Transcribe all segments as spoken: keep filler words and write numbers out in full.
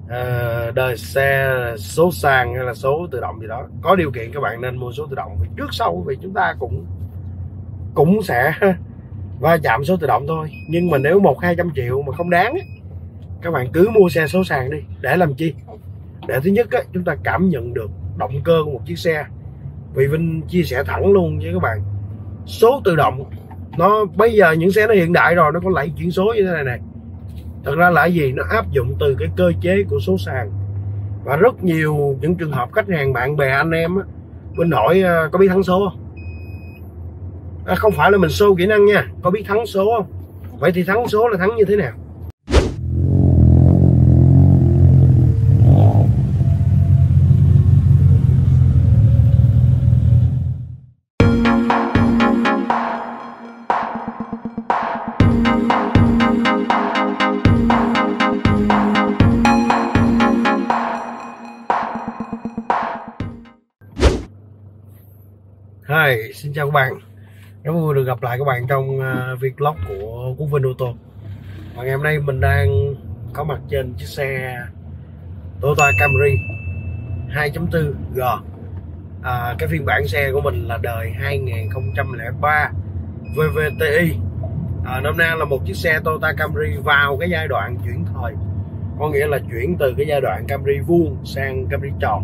uh, đời xe số sàn hay là số tự động gì đó, có điều kiện các bạn nên mua số tự động, vì trước sau vì chúng ta cũng cũng sẽ va chạm số tự động thôi. Nhưng mà nếu một hai trăm triệu mà không đáng, các bạn cứ mua xe số sàn đi. Để làm chi? Để thứ nhất á, chúng ta cảm nhận được động cơ của một chiếc xe. Vì Vinh chia sẻ thẳng luôn với các bạn, số tự động nó bây giờ những xe nó hiện đại rồi, nó có lẫy chuyển số như thế này này. Thật ra là gì? Nó áp dụng từ cái cơ chế của số sàn. Và rất nhiều những trường hợp khách hàng, bạn bè, anh em á, Vinh hỏi có biết thắng số không? À, không phải là mình show kỹ năng nha, có biết thắng số không? Vậy thì thắng số là thắng như thế nào? Hi, xin chào các bạn. Rất vui được gặp lại các bạn trong uh, vlog của Quốc Vinh Ô Tô. Và ngày hôm nay mình đang có mặt trên chiếc xe Toyota Camry hai chấm bốn G. à, Cái phiên bản xe của mình là đời hai nghìn không trăm lẻ ba vê vê tê i. à, Năm nay là một chiếc xe Toyota Camry vào cái giai đoạn chuyển thời, có nghĩa là chuyển từ cái giai đoạn Camry vuông sang Camry tròn.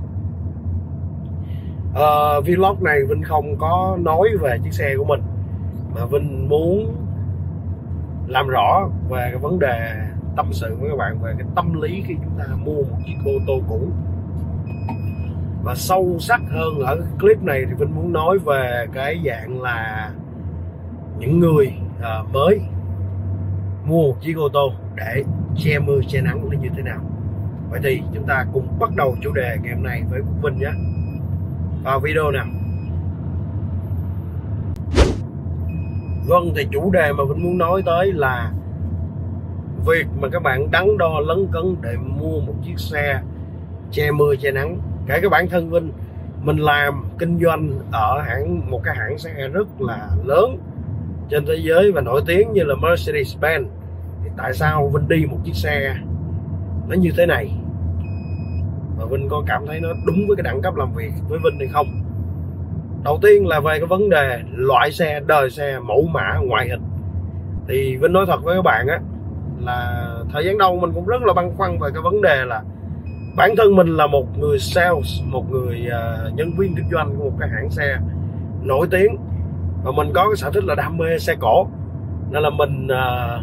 Uh, vlog này Vinh không có nói về chiếc xe của mình, mà Vinh muốn làm rõ về cái vấn đề, tâm sự với các bạn về cái tâm lý khi chúng ta mua một chiếc ô tô cũ. Và sâu sắc hơn ở cái clip này thì Vinh muốn nói về cái dạng là những người uh, mới mua một chiếc ô tô để che mưa che nắng nó như thế nào. Vậy thì chúng ta cùng bắt đầu chủ đề ngày hôm nay với Quốc Vinh nhé, vào video nào. Vâng, thì chủ đề mà Vinh muốn nói tới là việc mà các bạn đắn đo lấn cấn để mua một chiếc xe che mưa che nắng. Kể cả bản thân Vinh, mình làm kinh doanh ở hãng một cái hãng xe rất là lớn trên thế giới và nổi tiếng như là Mercedes-Benz, thì tại sao Vinh đi một chiếc xe nó như thế này? Và Vinh có cảm thấy nó đúng với cái đẳng cấp làm việc với Vinh hay không? Đầu tiên là về cái vấn đề loại xe, đời xe, mẫu mã, ngoại hình. Thì Vinh nói thật với các bạn á, là thời gian đầu mình cũng rất là băn khoăn về cái vấn đề là bản thân mình là một người sales, một người uh, nhân viên kinh doanh của một cái hãng xe nổi tiếng, và mình có cái sở thích là đam mê xe cổ, nên là mình uh,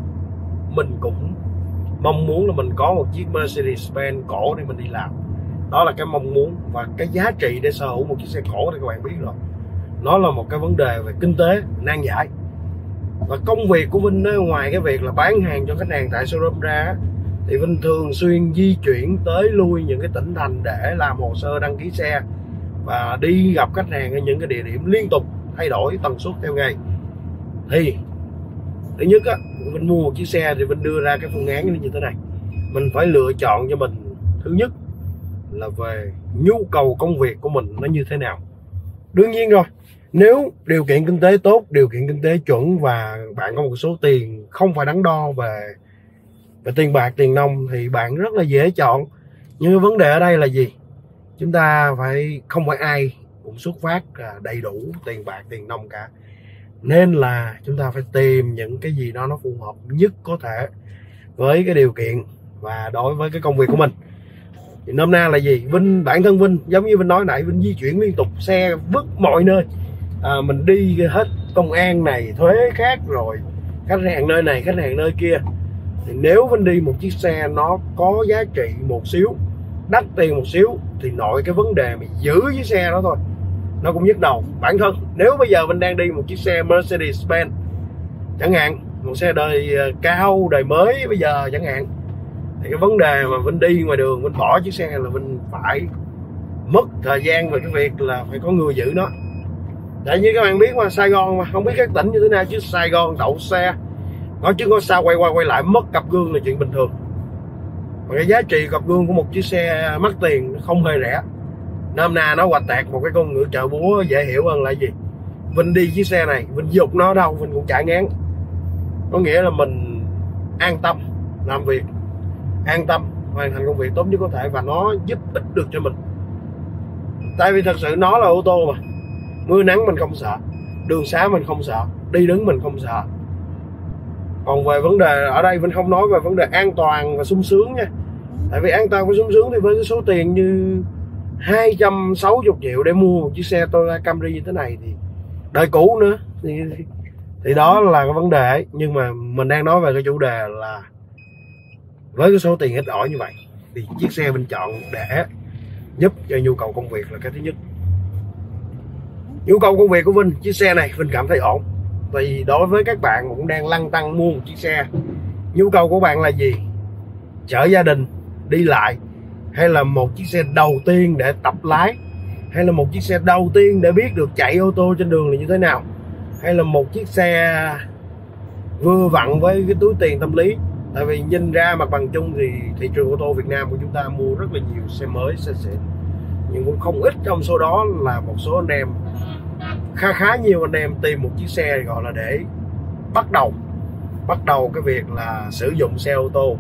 mình cũng mong muốn là mình có một chiếc Mercedes-Benz cổ để mình đi làm. Đó là cái mong muốn, và cái giá trị để sở hữu một chiếc xe cổ thì các bạn biết rồi, nó là một cái vấn đề về kinh tế nan giải. Và công việc của Vinh đó, ngoài cái việc là bán hàng cho khách hàng tại showroom ra, thì Vinh thường xuyên di chuyển tới lui những cái tỉnh thành để làm hồ sơ đăng ký xe và đi gặp khách hàng ở những cái địa điểm liên tục, thay đổi tần suất theo ngày. Thì thứ nhất á, Vinh mua một chiếc xe thì Vinh đưa ra cái phương án như thế này. Mình phải lựa chọn cho mình, thứ nhất là về nhu cầu công việc của mình nó như thế nào. Đương nhiên rồi, nếu điều kiện kinh tế tốt, điều kiện kinh tế chuẩn và bạn có một số tiền không phải đắn đo về, về tiền bạc, tiền nong thì bạn rất là dễ chọn. Nhưng vấn đề ở đây là gì? Chúng ta phải, không phải ai cũng xuất phát đầy đủ tiền bạc, tiền nong cả. Nên là chúng ta phải tìm những cái gì đó nó phù hợp nhất có thể với cái điều kiện và đối với cái công việc của mình. Thì nôm na là gì? Vinh, bản thân Vinh, giống như Vinh nói nãy, Vinh di chuyển liên tục, xe vứt mọi nơi. à, Mình đi hết công an này, thuế khác, rồi khách hàng nơi này, khách hàng nơi kia. Thì nếu Vinh đi một chiếc xe nó có giá trị một xíu, đắt tiền một xíu, thì nội cái vấn đề mà giữ chiếc xe đó thôi nó cũng nhức đầu. Bản thân nếu bây giờ Vinh đang đi một chiếc xe Mercedes-Benz chẳng hạn, một xe đời cao, đời mới bây giờ chẳng hạn, thì cái vấn đề mà Vinh đi ngoài đường, Vinh bỏ chiếc xe là Vinh phải mất thời gian về cái việc là phải có người giữ nó. Tại như các bạn biết mà, Sài Gòn mà, không biết các tỉnh như thế nào chứ Sài Gòn đậu xe nói chứ có sao quay qua quay lại mất cặp gương là chuyện bình thường. Và cái giá trị cặp gương của một chiếc xe mắc tiền không hề rẻ. Nôm na nó hoạch tạc một cái con ngựa chợ búa dễ hiểu hơn là gì? Vinh đi chiếc xe này, Vinh dục nó đâu Vinh cũng chạy ngán. Có nghĩa là mình an tâm làm việc, an tâm hoàn thành công việc tốt nhất có thể, và nó giúp ích được cho mình. Tại vì thật sự nó là ô tô mà, mưa nắng mình không sợ, đường xá mình không sợ, đi đứng mình không sợ. Còn về vấn đề ở đây mình không nói về vấn đề an toàn và sung sướng nha. Tại vì an toàn và sung sướng thì với cái số tiền như hai trăm sáu mươi triệu để mua một chiếc xe Toyota Camry như thế này thì đời cũ nữa thì, thì đó là cái vấn đề ấy. Nhưng mà mình đang nói về cái chủ đề là với cái số tiền ít ỏi như vậy thì chiếc xe mình chọn để giúp cho nhu cầu công việc là cái thứ nhất. Nhu cầu công việc của Vinh, chiếc xe này Vinh cảm thấy ổn. Thì đối với các bạn cũng đang lăn tăn mua một chiếc xe, nhu cầu của bạn là gì? Chở gia đình đi lại, hay là một chiếc xe đầu tiên để tập lái, hay là một chiếc xe đầu tiên để biết được chạy ô tô trên đường là như thế nào, hay là một chiếc xe vừa vặn với cái túi tiền tâm lý. Tại vì nhìn ra mặt bằng chung thì thị trường ô tô Việt Nam của chúng ta mua rất là nhiều xe mới, xe xịn, nhưng cũng không ít trong số đó là một số anh em, khá khá nhiều anh em tìm một chiếc xe gọi là để bắt đầu bắt đầu cái việc là sử dụng xe ô tô.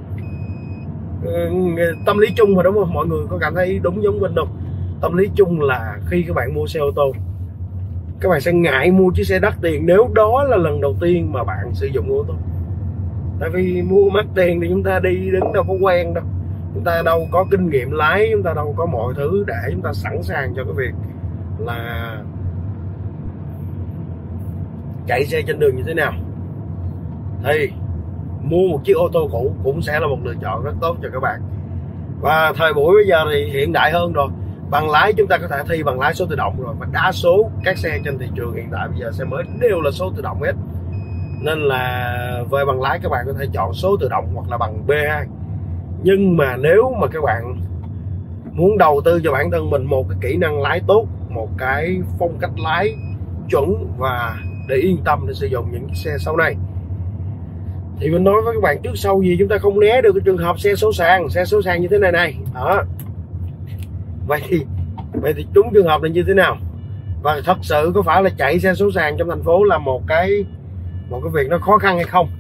Tâm lý chung mà đúng không? Mọi người có cảm thấy đúng giống Vinh không? Tâm lý chung là khi các bạn mua xe ô tô, các bạn sẽ ngại mua chiếc xe đắt tiền nếu đó là lần đầu tiên mà bạn sử dụng ô tô. Tại vì mua mắc tiền thì chúng ta đi đứng đâu có quen đâu, chúng ta đâu có kinh nghiệm lái, chúng ta đâu có mọi thứ để chúng ta sẵn sàng cho cái việc là chạy xe trên đường như thế nào. Thì mua một chiếc ô tô cũ cũng sẽ là một lựa chọn rất tốt cho các bạn. Và thời buổi bây giờ thì hiện đại hơn rồi, bằng lái chúng ta có thể thi bằng lái số tự động rồi, và đa số các xe trên thị trường hiện tại bây giờ xe mới đều là số tự động hết. Nên là về bằng lái các bạn có thể chọn số tự động hoặc là bằng B hai. Nhưng mà nếu mà các bạn muốn đầu tư cho bản thân mình một cái kỹ năng lái tốt, một cái phong cách lái chuẩn và để yên tâm để sử dụng những chiếc xe sau này, thì mình nói với các bạn trước sau gì chúng ta không né được cái trường hợp xe số sàn, xe số sàn như thế này này. Đó. Vậy thì vậy thì trúng trường hợp này như thế nào? Và thật sự có phải là chạy xe số sàn trong thành phố là một cái một cái việc nó khó khăn hay không?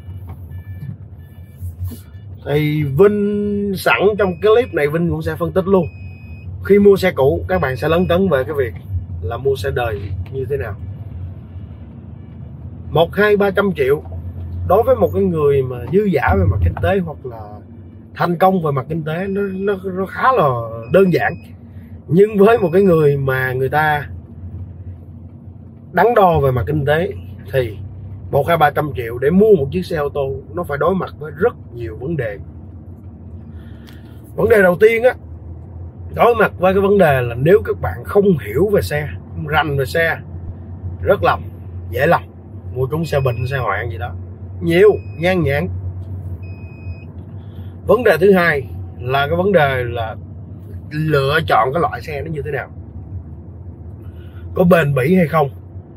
Thì Vinh sẵn trong cái clip này Vinh cũng sẽ phân tích luôn. Khi mua xe cũ các bạn sẽ lấn cấn về cái việc là mua xe đời như thế nào. Một hai ba trăm triệu đối với một cái người mà dư dả về mặt kinh tế hoặc là thành công về mặt kinh tế nó, nó, nó khá là đơn giản. Nhưng với một cái người mà người ta đắn đo về mặt kinh tế thì một hai ba trăm triệu để mua một chiếc xe ô tô nó phải đối mặt với rất nhiều vấn đề. Vấn đề đầu tiên á, đối mặt với cái vấn đề là nếu các bạn không hiểu về xe, không rành về xe, rất lầm, dễ lầm mua trúng xe bệnh, xe hoạn gì đó, nhiều nhan nhản. Vấn đề thứ hai là cái vấn đề là lựa chọn cái loại xe nó như thế nào, có bền bỉ hay không.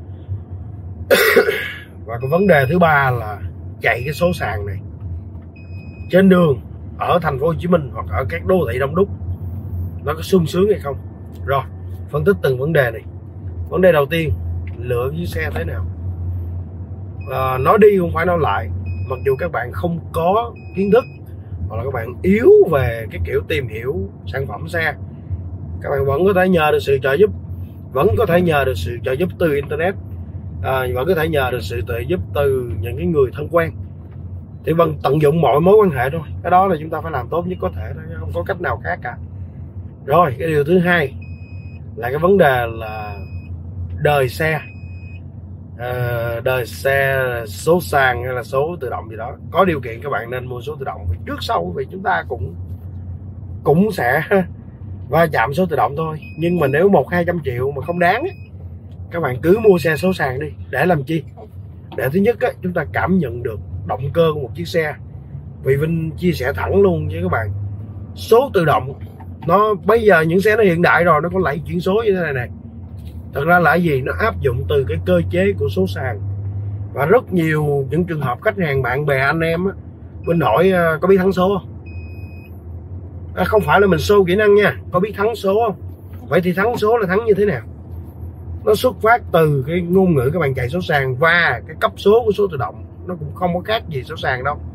Và cái vấn đề thứ ba là chạy cái số sàn này trên đường ở thành phố Hồ Chí Minh hoặc ở các đô thị đông đúc nó có sung sướng hay không. Rồi phân tích từng vấn đề này. Vấn đề đầu tiên, lựa chiếc xe thế nào. À, nói đi không phải nói lại, mặc dù các bạn không có kiến thức hoặc là các bạn yếu về cái kiểu tìm hiểu sản phẩm xe, các bạn vẫn có thể nhờ được sự trợ giúp, vẫn có thể nhờ được sự trợ giúp từ internet, à, vẫn có thể nhờ được sự trợ giúp từ những cái người thân quen. Thì bằng tận dụng mọi mối quan hệ thôi, cái đó là chúng ta phải làm tốt nhất có thể thôi, không có cách nào khác cả. Rồi cái điều thứ hai là cái vấn đề là đời xe, à, đời xe số sàn hay là số tự động gì đó. Có điều kiện các bạn nên mua số tự động, vì trước sau vì chúng ta cũng cũng sẽ va chạm số tự động thôi. Nhưng mà nếu một hai trăm triệu mà không đáng, các bạn cứ mua xe số sàn đi. Để làm chi? Để thứ nhất á, chúng ta cảm nhận được động cơ của một chiếc xe. Vì Vinh chia sẻ thẳng luôn với các bạn, số tự động nó bây giờ những xe nó hiện đại rồi, nó có lẫy chuyển số như thế này này. Thật ra là gì? Nó áp dụng từ cái cơ chế của số sàn. Và rất nhiều những trường hợp khách hàng, bạn bè, anh em á, Vinh hỏi có biết thắng số không? À, không phải là mình show kỹ năng nha, có biết thắng số không? Vậy thì thắng số là thắng như thế nào? Nó xuất phát từ cái ngôn ngữ các bạn chạy số sàn, và cái cấp số của số tự động nó cũng không có khác gì số sàn đâu.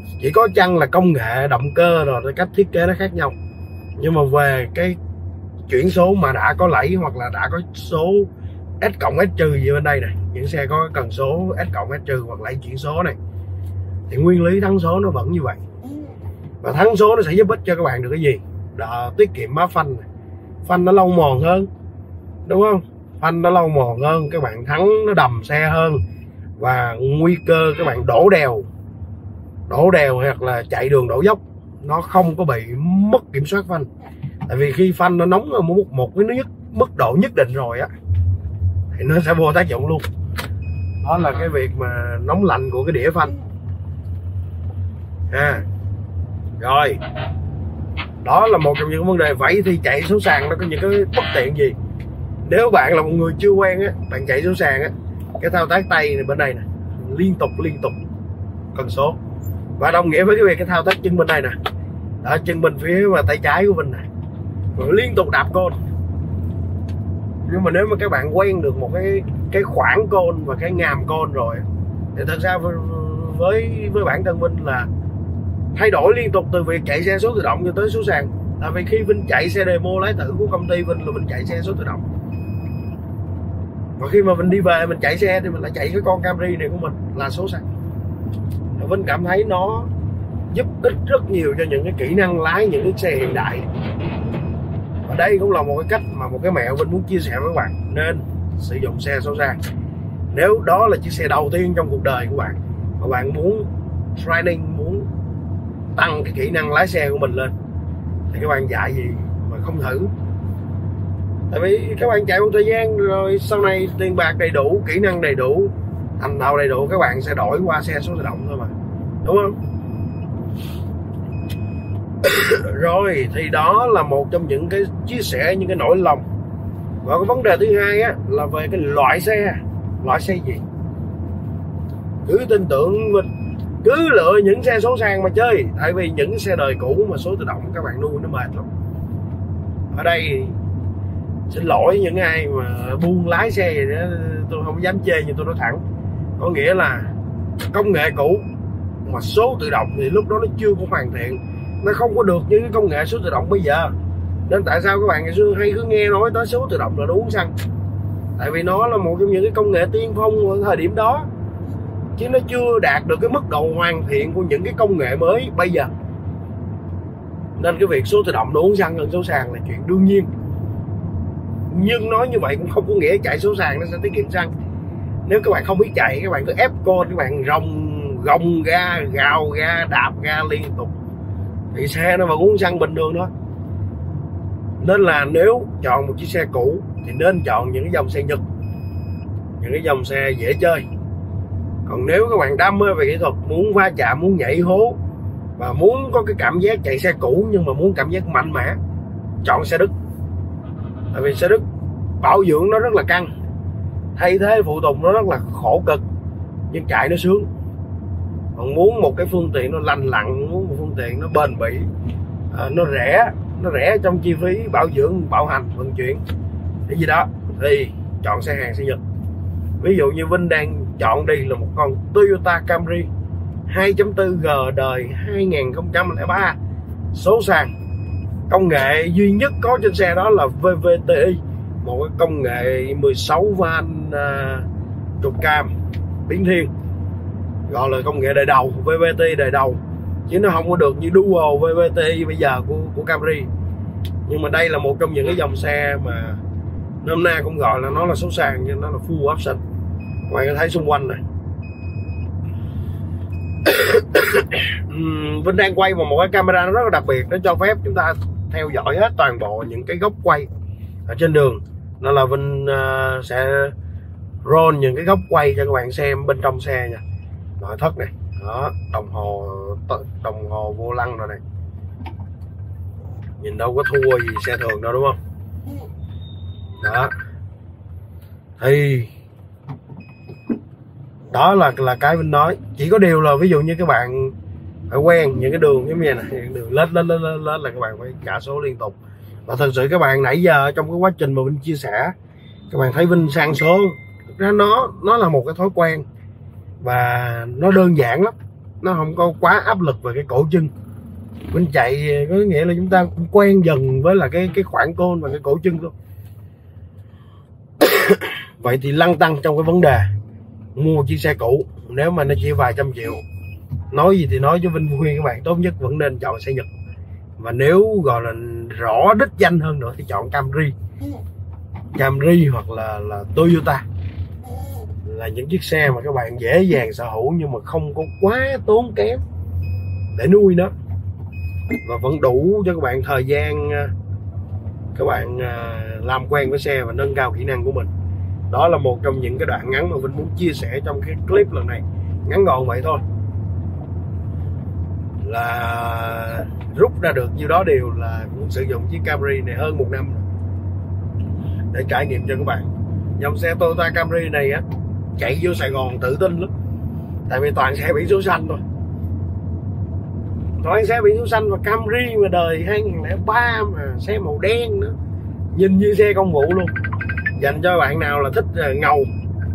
Chỉ có chăng là công nghệ động cơ rồi cách thiết kế nó khác nhau, nhưng mà về cái chuyển số mà đã có lẫy hoặc là đã có số S cộng S trừ gì bên đây này, những xe có cần số S cộng S trừ hoặc lẫy chuyển số này, thì nguyên lý thắng số nó vẫn như vậy. Và thắng số nó sẽ giúp ích cho các bạn được cái gì? Đó, tiết kiệm má phanh này. Phanh nó lâu mòn hơn, đúng không? Phanh nó lâu mòn hơn, các bạn thắng nó đầm xe hơn, và nguy cơ các bạn đổ đèo đổ đèo hoặc là chạy đường đổ dốc nó không có bị mất kiểm soát phanh. Tại vì khi phanh nó nóng ở một một cái nhất mức độ nhất định rồi á thì nó sẽ vô tác dụng luôn. Đó là cái việc mà nóng lạnh của cái đĩa phanh à. Rồi đó là một trong những vấn đề. Vậy thì chạy số sàn nó có những cái bất tiện gì? Nếu bạn là một người chưa quen á, bạn chạy số sàn á, cái thao tác tay này bên đây nè, liên tục liên tục cần số, và đồng nghĩa với cái việc cái thao tác chân bên đây nè, đó, chân bên phía và tay trái của mình nè, rồi liên tục đạp côn. Nhưng mà nếu mà các bạn quen được một cái cái khoảng côn và cái ngàm côn rồi thì thật ra với với, với bản thân Vinh là thay đổi liên tục từ việc chạy xe số tự động cho tới số sàn. Tại vì khi Vinh chạy xe demo lái thử của công ty Vinh là Vinh chạy xe số tự động, và khi mà mình đi về mình chạy xe thì mình lại chạy cái con Camry này của mình là số sàn. Vinh cảm thấy nó giúp ích rất nhiều cho những cái kỹ năng lái những cái xe hiện đại. Và đây cũng là một cái cách mà một cái mẹo Vinh muốn chia sẻ với các bạn, nên sử dụng xe số sàn. Nếu đó là chiếc xe đầu tiên trong cuộc đời của bạn và bạn muốn training, muốn tăng cái kỹ năng lái xe của mình lên, thì các bạn dạy gì mà không thử. Tại vì các bạn chạy một thời gian rồi sau này tiền bạc đầy đủ, kỹ năng đầy đủ, thành thạo đầy đủ, các bạn sẽ đổi qua xe số tự động thôi mà, đúng không? Rồi thì đó là một trong những cái chia sẻ, những cái nỗi lòng. Và cái vấn đề thứ hai á là về cái loại xe. Loại xe gì? Cứ tin tưởng mình, cứ lựa những xe số sàn mà chơi. Tại vì những xe đời cũ mà số tự động các bạn nuôi nó mệt lắm. Ở đây xin lỗi những ai mà buông lái xe vậy đó, tôi không dám chê nhưng tôi nói thẳng, có nghĩa là công nghệ cũ mà số tự động thì lúc đó nó chưa có hoàn thiện, nó không có được như cái công nghệ số tự động bây giờ. Nên tại sao các bạn ngày xưa hay cứ nghe nói tới số tự động là nó uống xăng? Tại vì nó là một trong những cái công nghệ tiên phong ở thời điểm đó, chứ nó chưa đạt được cái mức độ hoàn thiện của những cái công nghệ mới bây giờ. Nên cái việc số tự động nó uống xăng hơn số sàn là chuyện đương nhiên. Nhưng nói như vậy cũng không có nghĩa chạy số sàn nó sẽ tiết kiệm xăng. Nếu các bạn không biết chạy, các bạn cứ ép côn, các bạn rồng gồng ga, gào ga, đạp ga liên tục thì xe nó vẫn uống xăng bình thường thôi. Nên là nếu chọn một chiếc xe cũ thì nên chọn những cái dòng xe Nhật, những cái dòng xe dễ chơi. Còn nếu các bạn đam mê về kỹ thuật, muốn va chạm, muốn nhảy hố và muốn có cái cảm giác chạy xe cũ nhưng mà muốn cảm giác mạnh mẽ, chọn xe Đức. Tại vì xe Đức bảo dưỡng nó rất là căng, thay thế phụ tùng nó rất là khổ cực, nhưng chạy nó sướng. Còn muốn một cái phương tiện nó lành lặn, muốn một phương tiện nó bền bỉ, à, nó rẻ, nó rẻ trong chi phí bảo dưỡng, bảo hành, vận chuyển cái gì đó, thì chọn xe Hàn, xe Nhật. Ví dụ như Vinh đang chọn đi là một con Toyota Camry hai chấm bốn G đời hai nghìn không trăm lẻ ba số sàn. Công nghệ duy nhất có trên xe đó là vê vê tê i, một cái công nghệ mười sáu van uh, trục cam biến thiên, gọi là công nghệ đời đầu, vê vê tê i đời đầu, chứ nó không có được như Dual vê vê tê i bây giờ của, của Camry. Nhưng mà đây là một trong những cái dòng xe mà hôm nay cũng gọi là nó là số sàn, nhưng nó là full option. Ngoài có thấy xung quanh này Vinh đang quay vào một cái camera nó rất là đặc biệt, nó cho phép chúng ta theo dõi hết toàn bộ những cái góc quay ở trên đường. Nên là Vinh uh, sẽ roll những cái góc quay cho các bạn xem bên trong xe nha. Nội thất này, đó, đồng hồ đồng hồ vô lăng rồi này, nhìn đâu có thua gì xe thường đâu, đúng không? Đó thì đó là là cái Vinh nói. Chỉ có điều là ví dụ như các bạn phải quen những cái đường giống như này, đường lết lết lết lết là các bạn phải trả số liên tục. Và thật sự các bạn nãy giờ trong cái quá trình mà Vinh chia sẻ, các bạn thấy Vinh sang số, thực ra nó nó là một cái thói quen và nó đơn giản lắm. nó không có quá áp lực về cái cổ chân. Mình chạy có nghĩa là chúng ta cũng quen dần với là cái cái khoảng côn và cái cổ chân thôi. Vậy thì lăn tăn trong cái vấn đề mua một chiếc xe cũ nếu mà nó chỉ vài trăm triệu, nói gì thì nói, chứ Vinh khuyên các bạn tốt nhất vẫn nên chọn xe Nhật. Và nếu gọi là rõ đích danh hơn nữa thì chọn Camry Camry hoặc là là Toyota, là những chiếc xe mà các bạn dễ dàng sở hữu nhưng mà không có quá tốn kém để nuôi nó, và vẫn đủ cho các bạn thời gian các bạn làm quen với xe và nâng cao kỹ năng của mình. Đó là một trong những cái đoạn ngắn mà Vinh muốn chia sẻ trong cái clip lần này, ngắn gọn vậy thôi, là rút ra được nhiêu đó điều là muốn sử dụng chiếc Camry này hơn một năm rồi để trải nghiệm cho các bạn. Dòng xe Toyota Camry này á, chạy vô Sài Gòn tự tin lắm, tại vì toàn xe biển số xanh thôi, toàn xe biển số xanh. Và Camry mà đời hai nghìn lẻ ba mà xe màu đen nữa, nhìn như xe công vụ luôn, dành cho bạn nào là thích ngầu.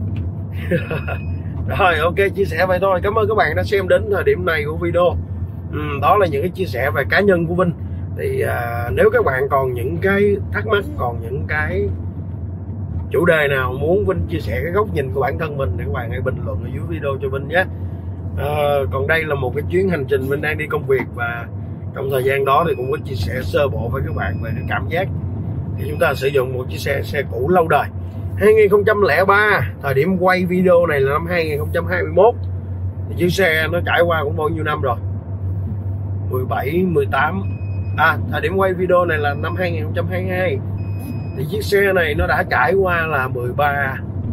Rồi ok, chia sẻ vậy thôi. Cảm ơn các bạn đã xem đến thời điểm này của video. ừ, Đó là những cái chia sẻ về cá nhân của Vinh. Thì à, nếu các bạn còn những cái thắc mắc, còn những cái chủ đề nào muốn Vinh chia sẻ cái góc nhìn của bản thân mình thì các bạn hãy bình luận ở dưới video cho Vinh nhé. à, Còn đây là một cái chuyến hành trình Vinh đang đi công việc, và trong thời gian đó thì cũng có chia sẻ sơ bộ với các bạn về cái cảm giác thì chúng ta sử dụng một chiếc xe xe cũ lâu đời. Hai nghìn không trăm lẻ ba, thời điểm quay video này là năm hai nghìn không trăm hai mươi mốt, thì chiếc xe nó trải qua cũng bao nhiêu năm rồi, mười bảy, mười tám. À, thời điểm quay video này là năm hai nghìn không trăm hai mươi hai, thì chiếc xe này nó đã trải qua là mười ba,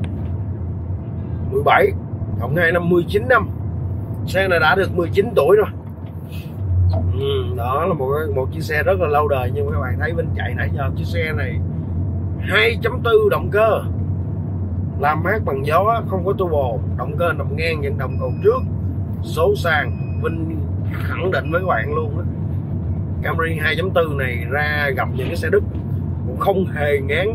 mười bảy cộng hai năm, mười chín năm. Xe này đã được mười chín tuổi rồi. ừ, Đó là một một chiếc xe rất là lâu đời. Nhưng các bạn thấy Vinh chạy nãy giờ, chiếc xe này hai chấm bốn động cơ, làm mát bằng gió, không có turbo, động cơ nằm ngang dẫn động cầu trước, số sàn. Vinh khẳng định với các bạn luôn đó, Camry hai chấm bốn này ra gặp những cái xe Đức cũng không hề ngán,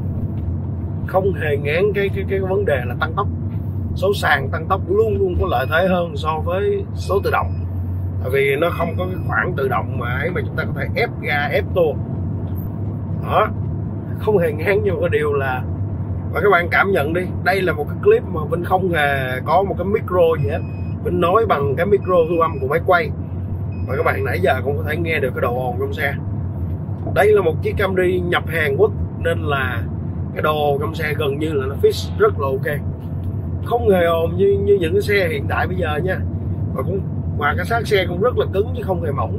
không hề ngán cái cái cái vấn đề là tăng tốc. Số sàn tăng tốc luôn luôn có lợi thế hơn so với số tự động, tại vì nó không có cái khoảng tự động mà ấy mà chúng ta có thể ép ga ép tua đó, không hề ngán. Nhưng cái điều là, và các bạn cảm nhận đi, đây là một cái clip mà Vinh không hề có một cái micro gì hết, Vinh nói bằng cái micro thu âm của máy quay, và các bạn nãy giờ cũng có thể nghe được cái độ ồn trong xe. Đây là một chiếc Camry nhập Hàn Quốc nên là cái đồ trong xe gần như là nó fix rất là ok, không hề ồn như như những cái xe hiện tại bây giờ nha. Và cũng mà cái xác xe cũng rất là cứng chứ không hề mỏng.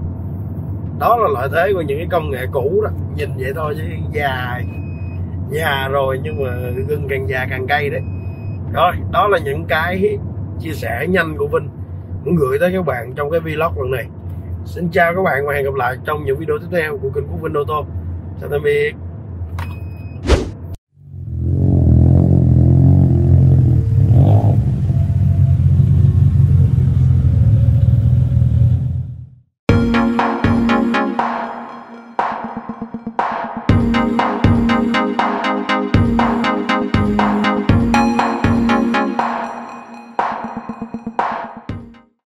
Đó là lợi thế của những cái công nghệ cũ đó, nhìn vậy thôi chứ già già rồi nhưng mà gừng càng già càng cay đấy. Rồi đó là những cái chia sẻ nhanh của Vinh muốn gửi tới các bạn trong cái vlog lần này. Xin chào các bạn và hẹn gặp lại trong những video tiếp theo của kênh của Vinh Ô Tô. Chào tạm biệt.